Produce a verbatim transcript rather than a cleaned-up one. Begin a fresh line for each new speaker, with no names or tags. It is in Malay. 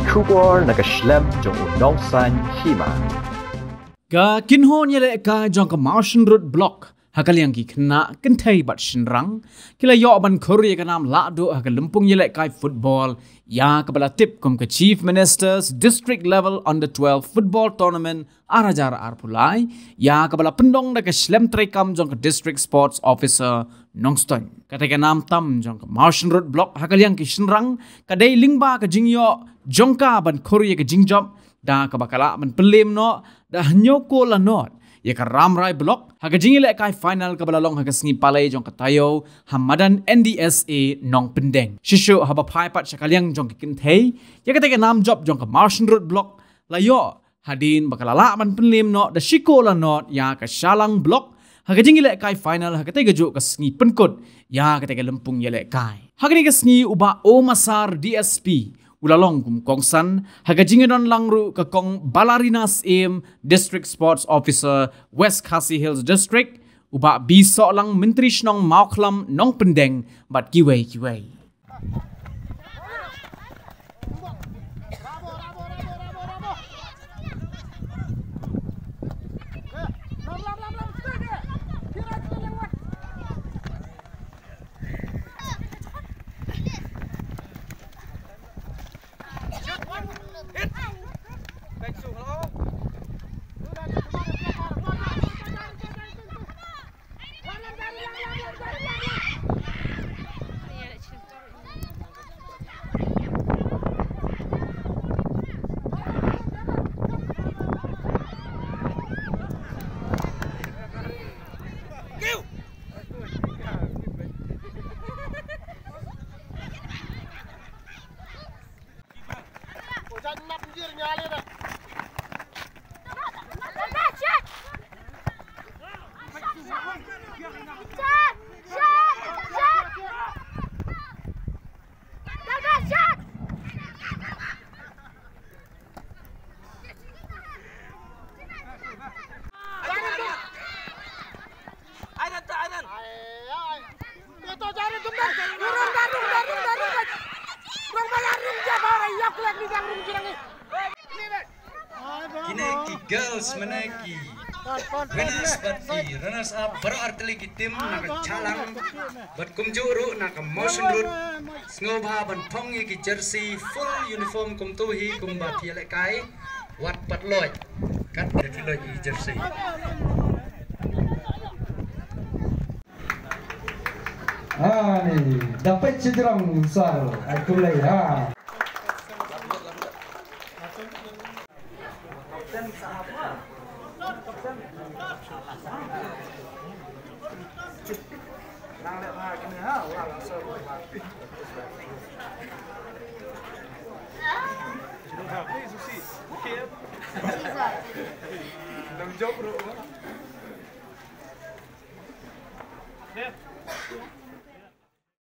Khur naga shlem jong unong san Hima.
Ka kinhon yele ka jong ka Mawshynrut block hakaliang ki kena kentai bat shinrang kila yo ban Khur ye ka nam Lahduh hakal lumpung yele kai football ya ka bala tip kom ka chief ministers district level under twelve football tournament arajar arpulai ya ka bala pendong na ka shlem trekam jong ka district sports officer nongston kata ka nam tam jong ka Mawshynrut block hakaliang ki shinrang ka dei lingba ka jingyo jongka ban Khur ye ka jingjob da ka bakala man pelim no da nyoko la not ye ka ramrai block ha ka jingile kai final ka balalong ha ka sngi palai jong ka tayo hamadan N D S A nong pendeng shishu ha ba phai pat shakaliang jong ki kin thei ye ka te ka nam job jong ka Mawshynrut block la yo hadin bakala la man pelim no da shiko la not ya ka shalang block ha ka jingile kai final ha ka te ka ju ka sngi penkut ya ka te ka lempung yele kai ha ka ni ka sngi uba o masar D S P ulalong kum kongsan haga jingenon langru ka kong Balarinas Aim District Sports Officer West Khasi Hills District uba biso lang menteri snong mauklam nong pendeng bat kiwei kiwei
Kineki girls meneki winners berarti runners up berarti lagi tim nak calang berkumjuru nak Mawshynrut ngobha ban thong ki jersey full uniform kum tu hi kum ba thiale kai wat pat loi kat loi jersey
ah ni dapat cederang besar aku lagi ha
Don't joke, bro.